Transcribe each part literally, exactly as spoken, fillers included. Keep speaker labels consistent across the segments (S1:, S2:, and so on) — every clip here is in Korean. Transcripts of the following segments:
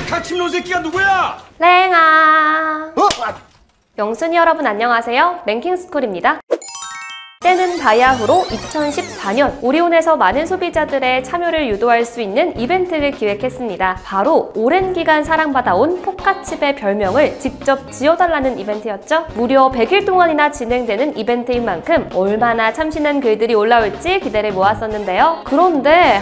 S1: 닥침 놈 새끼가 누구야?
S2: 랭아.
S1: 어?
S2: 영순이 여러분 안녕하세요. 랭킹스쿨입니다. 때는 바야흐로 이천십사 년 오리온에서 많은 소비자들의 참여를 유도할 수 있는 이벤트를 기획했습니다. 바로 오랜 기간 사랑받아온 포카칩의 별명을 직접 지어달라는 이벤트였죠. 무려 백 일 동안이나 진행되는 이벤트인 만큼 얼마나 참신한 글들이 올라올지 기대를 모았었는데요. 그런데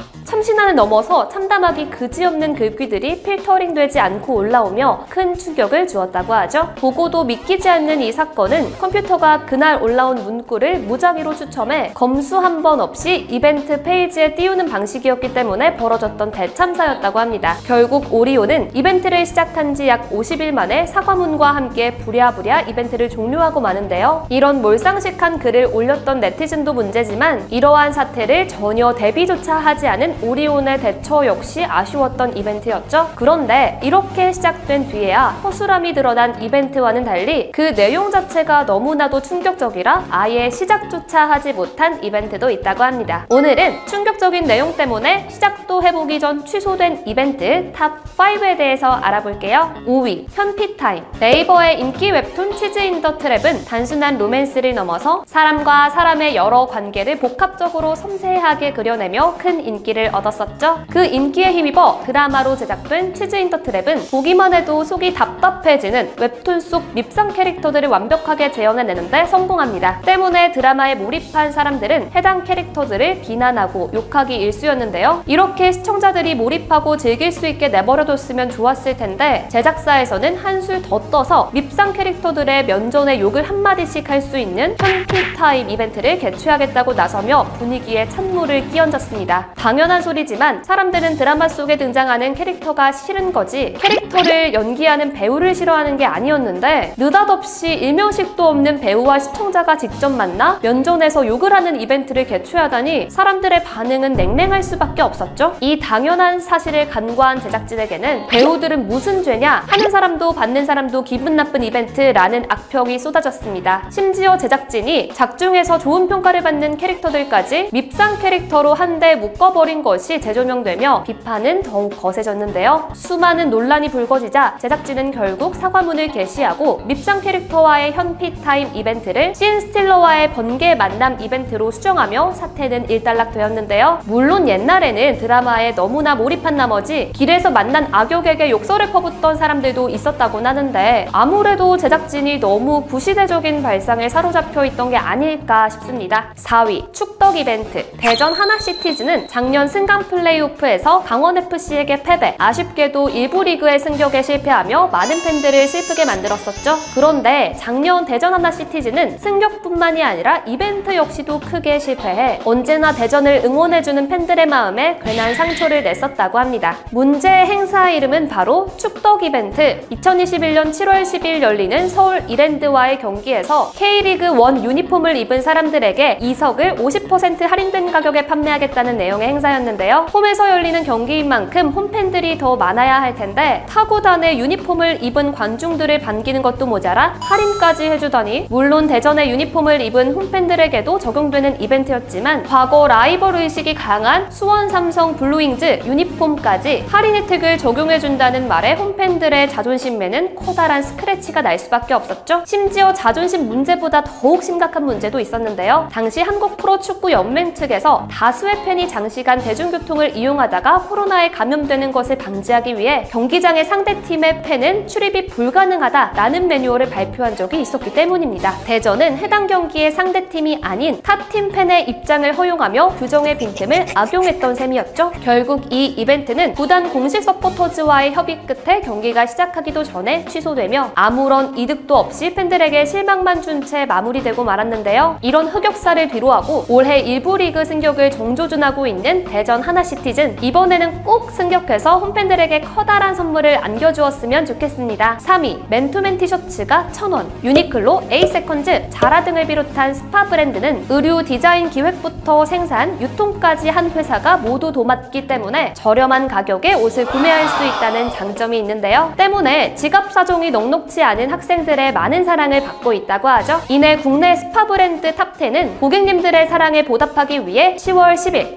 S2: 참신함을 넘어서 참담하기 그지없는 글귀들이 필터링되지 않고 올라오며 큰 충격을 주었다고 하죠. 보고도 믿기지 않는 이 사건은 컴퓨터가 그날 올라온 문구를 무작위로 추첨해 검수 한 번 없이 이벤트 페이지에 띄우는 방식이었기 때문에 벌어졌던 대참사였다고 합니다. 결국 오리온은 이벤트를 시작한 지 약 오십 일 만에 사과문과 함께 부랴부랴 이벤트를 종료하고 마는데요. 이런 몰상식한 글을 올렸던 네티즌도 문제지만 이러한 사태를 전혀 대비조차 하지 않은 오리온의 대처 역시 아쉬웠던 이벤트였죠. 그런데 이렇게 시작된 뒤에야 허술함이 드러난 이벤트와는 달리 그 내용 자체가 너무나도 충격적이라 아예 시작조차 하지 못한 이벤트도 있다고 합니다. 오늘은 충격적인 내용 때문에 시작도 해보기 전 취소된 이벤트 탑 오에 대해서 알아볼게요. 오 위 현피타임. 네이버의 인기 웹툰 치즈 인 더 트랩은 단순한 로맨스를 넘어서 사람과 사람의 여러 관계를 복합적으로 섬세하게 그려내며 큰 인기를 얻었었죠. 그 인기에 힘입어 드라마로 제작된 치즈 인 더 트랩은 보기만 해도 속이 답답해지는 웹툰 속 밉상 캐릭터들을 완벽하게 재현해내는데 성공합니다. 때문에 드라마에 몰입한 사람들은 해당 캐릭터들을 비난하고 욕하기 일쑤였는데요. 이렇게 시청자들이 몰입하고 즐길 수 있게 내버려뒀으면 좋았을 텐데 제작사에서는 한술 더 떠서 밉상 캐릭터들의 면전에 욕을 한마디씩 할 수 있는 현피타임 이벤트를 개최하겠다고 나서며 분위기에 찬물을 끼얹었습니다. 당연한 소리지만 사람들은 드라마 속에 등장하는 캐릭터가 싫은 거지 캐릭터를 연기하는 배우를 싫어하는 게 아니었는데 느닷없이 일면식도 없는 배우와 시청자가 직접 만나 면전에서 욕을 하는 이벤트를 개최하다니 사람들의 반응은 냉랭할 수밖에 없었죠. 이 당연한 사실을 간과한 제작진에게는 배우들은 무슨 죄냐, 하는 사람도 받는 사람도 기분 나쁜 이벤트라는 악평이 쏟아졌습니다. 심지어 제작진이 작중에서 좋은 평가를 받는 캐릭터들까지 밉상 캐릭터로 한데 묶어버린 것이 재조명되며 비판은 더욱 거세졌는데요. 수많은 논란이 불거지자 제작진은 결국 사과문을 게시하고 밉상 캐릭터와의 현피타임 이벤트를 신 스틸러와의 번개 만남 이벤트로 수정하며 사태는 일단락되었는데요. 물론 옛날에는 드라마에 너무나 몰입한 나머지 길에서 만난 악역에게 욕설을 퍼붓던 사람들도 있었다곤 하는데 아무래도 제작진이 너무 구시대적인 발상에 사로잡혀 있던 게 아닐까 싶습니다. 사 위 축덕 이벤트. 대전 하나시티즈는 작년 승강 플레이오프에서 강원에프씨에게 패배, 아쉽게도 일부 리그의 승격에 실패하며 많은 팬들을 슬프게 만들었었죠. 그런데 작년 대전 하나시티즈는 승격뿐만이 아니라 이벤트 역시도 크게 실패해 언제나 대전을 응원해주는 팬들의 마음에 괜한 상처를 냈었다고 합니다. 문제의 행사 이름은 바로 축덕 이벤트. 이천이십일 년 칠월 십일 열리는 서울 이랜드와의 경기에서 K리그 일 유니폼을 입은 사람들에게 이석을 오십 퍼센트 할인된 가격에 판매하겠다는 내용의 행사였는데요. 홈에서 열리는 경기인 만큼 홈팬들이 더 많아야 할 텐데 타구단의 유니폼을 입은 관중들을 반기는 것도 모자라 할인까지 해주더니 물론 대전의 유니폼을 입은 홈팬들에게도 적용되는 이벤트였지만 과거 라이벌 의식이 강한 수원 삼성 블루윙즈 유니폼까지 할인 혜택을 적용해준다는 말에 홈팬들의 자존심에는 커다란 스크래치가 날 수밖에 없었죠. 심지어 자존심 문제보다 더욱 심각한 문제도 있었는데요. 당시 한국 프로축구연맹 측에서 다수의 팬이 장시간 대중교통을 이용하다가 코로나에 감염되는 것을 방지하기 위해 경기장의 상대팀의 팬은 출입이 불가능하다라는 매뉴얼을 발표한 적이 있었기 때문입니다. 대전은 해당 경기의 상대팀이 아닌 타팀 팬의 입장을 허용하며 규정의 빈틈을 악용했던 셈이었죠. 결국 이 이벤트는 구단 공식 서포터즈와의 협의 끝에 경기가 시작하기도 전에 취소되며 아무런 이득도 없이 팬들에게 실망만 준 채 마무리되고 말았는데요. 이런 흑역사를 뒤로하고 올해 일부 리그 승격을 정조준하고 있는 대전 하나시티즌, 이번에는 꼭 승격해서 홈팬들에게 커다란 선물을 안겨주었으면 좋겠습니다. 삼 위 맨투맨 티셔츠가 천 원. 유니클로, 에이세컨즈, 자라 등을 비롯한 스파 브랜드는 의류 디자인 기획부터 생산, 유통까지 한 회사가 모두 도맡기 때문에 저렴한 가격에 옷을 구매할 수 있다는 장점이 있는데요. 때문에 지갑 사정이 넉넉지 않은 학생들의 많은 사랑을 받고 있다고 하죠. 이내 국내 스파 브랜드 탑 텐은 고객님들의 사랑에 보답하기 위해 시월 십일 딱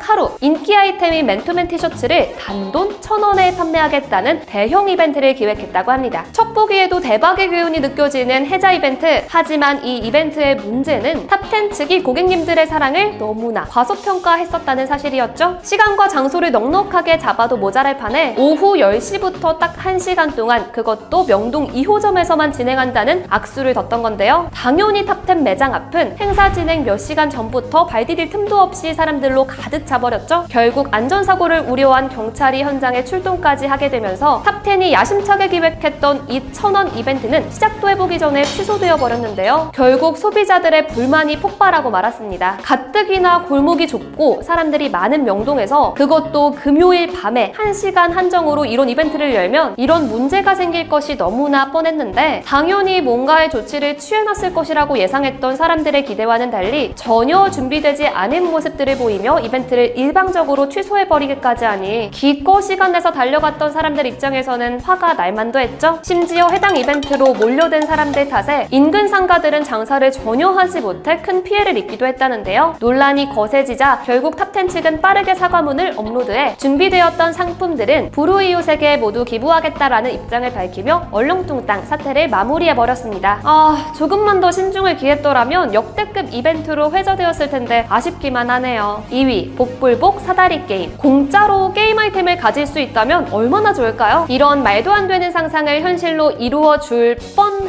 S2: 하루 인기 아이템인 맨투맨 티셔츠를 단돈 천 원에 판매하겠다는 대형 이벤트를 기획했다고 합니다. 첫 보기에도 대박의 기운이 느껴지는 해자 이벤트. 하지만 이 이벤트의 문제는 탑텐 측이 고객님들의 사랑을 너무나 과소평가했었다는 사실이었죠. 시간과 장소를 넉넉하게 잡아도 모자랄 판에 오후 열 시부터 딱 한 시간 동안, 그것도 명동 이 호점에서만 진행한다는 악수를 뒀던 건데요. 당연히 탑텐 매장 앞은 행사 진행 몇 시간 전부터 발 디딜 틈도 없이 사람들로 가득 차버렸죠. 결국 안전사고를 우려한 경찰이 현장에 출동까지 하게 되면서 탑텐이 야심차게 기획했던 이 천 원 이벤트는 시작도 해보기 전에 취소되어 버렸는데요. 결국 소비자들의 불만이 폭발하고 말았습니다. 가뜩이나 골목이 좁고 사람들이 많은 명동에서, 그것도 금요일 밤에 한 시간 한정으로 이런 이벤트를 열면 이런 문제가 생길 것이 너무나 뻔했는데, 당연히 뭔가의 조치를 취해놨을 것이라고 예상했던 사람들의 기대와는 달리 전혀 준비되지 않은 모습들을 보이며 이벤트를 일방적으로 취소해버리기까지 하니 기껏 시간 내서 달려갔던 사람들 입장에서는 화가 날만도 했죠. 심지어 해당 이벤트로 몰려든 사람들 탓에 인근 상가들은 장사를 전혀 하지 못해 큰 피해를 입기도 했다는데요. 논란이 거세지자 결국 탑텐 측은 빠르게 사과문을 업로드해 준비되었던 상품들은 불우이웃에게 모두 기부하겠다라는 입장을 밝히며 얼렁뚱땅 사태를 마무리해버렸습니다. 아, 조금만 더 신중을 기했더라면 역대급 이벤트로 회자되었을 텐데 아쉽기만 하네요. 이 위, 복불복 사다리 게임. 공짜로 게임 아이템을 가질 수 있다면 얼마나 좋을까요? 이런 말도 안 되는 상상을 현실로 이루어줄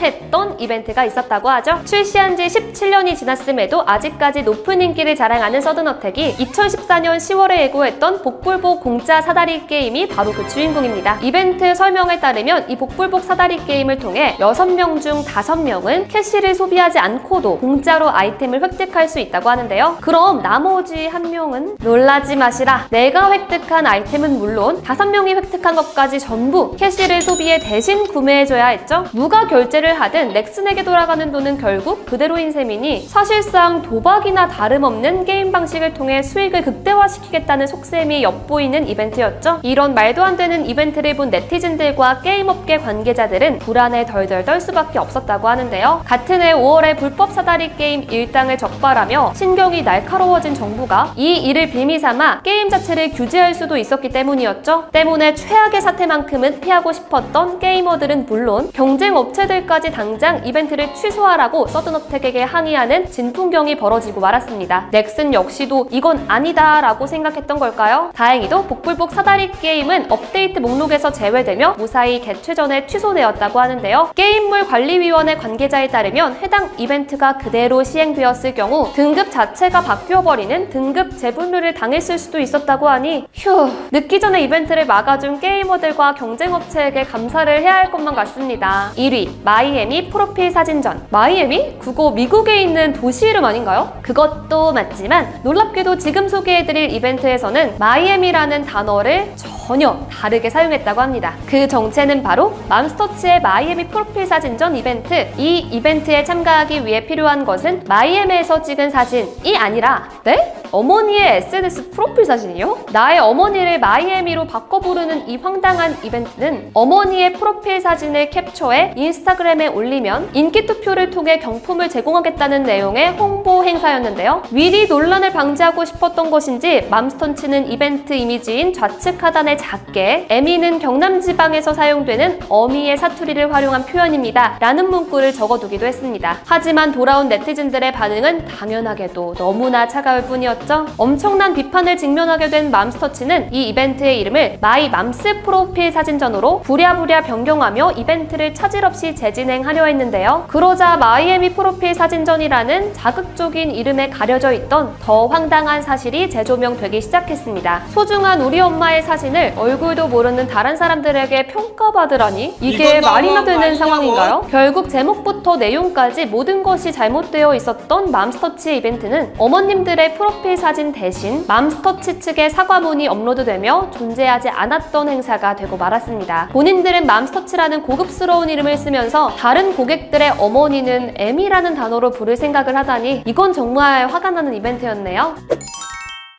S2: 뻔했던 이벤트가 있었다고 하죠. 출시한 지 십칠 년이 지났음에도 아직까지 높은 인기를 자랑하는 서든어택이 이천십사 년 시월에 예고했던 복불복 공짜 사다리 게임이 바로 그 주인공입니다. 이벤트 설명에 따르면 이 복불복 사다리 게임을 통해 여섯 명 중 다섯 명은 캐시를 소비하지 않고도 공짜로 아이템을 획득할 수 있다고 하는데요. 그럼 나머지 한 명은? 놀라지 마시라. 내가 획득한 아이템은 물론 다섯 명이 획득한 것까지 전부 캐시를 소비해 대신 구매해줘야 했죠. 누가 결제를 하든 넥슨에게 돌아가는 돈은 결국 그대로인 셈이니 사실상 도박이나 다름없는 게임 방식을 통해 수익을 극대화시키겠다는 속셈이 엿보이는 이벤트였죠. 이런 말도 안 되는 이벤트를 본 네티즌들과 게임업계 관계자들은 불안에 덜덜 떨 수밖에 없었다고 하는데요. 같은 해 오월에 불법 사다리 게임 일당을 적발하며 신경이 날카로워진 정부가 이 일을 빌미삼아 게임 자체를 규제할 수도 있었기 때문이었죠. 때문에 최악의 사태만큼은 피하고 싶었던 게이머들은 물론 경쟁 업체들까지 당장 이벤트를 취소하라고 서든어택에게 항의하는 진풍경이 벌어지고 말았습니다. 넥슨 역시도 이건 아니다 라고 생각했던 걸까요? 다행히도 복불복 사다리 게임은 업데이트 목록에서 제외되며 무사히 개최 전에 취소되었다고 하는데요. 게임물 관리위원회 관계자에 따르면 해당 이벤트가 그대로 시행되었을 경우 등급 자체가 바뀌어버리는 등급 재분류를 당했을 수도 있었다고 하니 휴, 늦기 전에 이벤트를 막아준 게이머들과 경쟁업체에게 감사를 해야 할 것만 같습니다. 일 위, 마이애미 프로필 사진전. 마이애미? 그거 미국에 있는 도시 이름 아닌가요? 그것도 맞지만 놀랍게도 지금 소개해드릴 이벤트에서는 마이애미라는 단어를 전혀 다르게 사용했다고 합니다. 그 정체는 바로 맘스터치의 마이애미 프로필 사진전 이벤트. 이 이벤트에 참가하기 위해 필요한 것은 마이애미에서 찍은 사진이 아니라, 네? 어머니의 에스엔에스 프로필 사진이요? 나의 어머니를 마이애미로 바꿔 부르는 이 황당한 이벤트는 어머니의 프로필 사진을 캡처해 인스타그램에 올리면 인기 투표를 통해 경품을 제공하겠다는 내용의 홍보 행사였는데요. 미리 논란을 방지하고 싶었던 것인지 맘스터치는 이벤트 이미지인 좌측 하단에 작게 에미는 경남 지방에서 사용되는 어미의 사투리를 활용한 표현입니다 라는 문구를 적어두기도 했습니다. 하지만 돌아온 네티즌들의 반응은 당연하게도 너무나 차가울 뿐이었죠. 엄청난 비판을 직면하게 된 맘스터치는 이 이벤트의 이름을 마이 맘스 프로필 사진전으로 부랴부랴 변경하며 이벤트를 차질 없이 재진행하려 했는데요. 그러자 마이애미 프로필 사진전이라는 자극적인 이름에 가려져 있던 더 황당한 사실이 재조명되기 시작했습니다. 소중한 우리 엄마의 사진을 얼굴도 모르는 다른 사람들에게 평가받으라니 이게 말이나 되는 상황인가요? 결국 제목부터 내용까지 모든 것이 잘못되어 있었던 맘스터치 이벤트는 어머님들의 프로필 사진 대신 맘스터치 측의 사과문이 업로드되며 존재하지 않았던 행사가 되고 말았습니다. 본인들은 맘스터치라는 고급스러운 이름을 쓰면서 다른 고객들의 어머니는 M이라는 단어로 부를 생각을 하다니 이건 정말 화가 나는 이벤트였네요.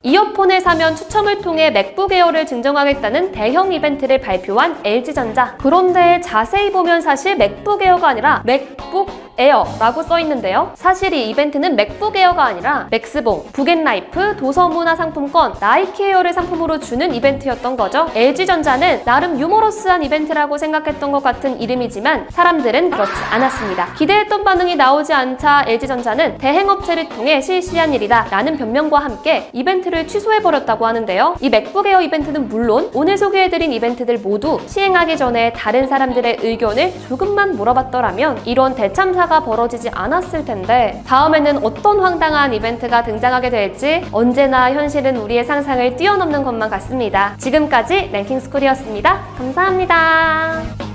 S2: 이어폰을 사면 추첨을 통해 맥북 에어를 증정하겠다는 대형 이벤트를 발표한 엘지전자. 그런데 자세히 보면 사실 맥북 에어가 아니라 맥북 에어라고 써있는데요. 사실 이 이벤트는 맥북 에어가 아니라 맥스봉, 북앤라이프, 도서문화상품권, 나이키 에어를 상품으로 주는 이벤트였던 거죠. 엘지전자는 나름 유머러스한 이벤트라고 생각했던 것 같은 이름이지만 사람들은 그렇지 않았습니다. 기대했던 반응이 나오지 않자 엘지전자는 대행업체를 통해 실시한 일이다 라는 변명과 함께 이벤트를 취소해버렸다고 하는데요. 이 맥북 에어 이벤트는 물론 오늘 소개해드린 이벤트들 모두 시행하기 전에 다른 사람들의 의견을 조금만 물어봤더라면 이런 대참사가 벌어지지 않았을 텐데 다음에는 어떤 황당한 이벤트가 등장하게 될지 언제나 현실은 우리의 상상을 뛰어넘는 것만 같습니다. 지금까지 랭킹스쿨이었습니다. 감사합니다.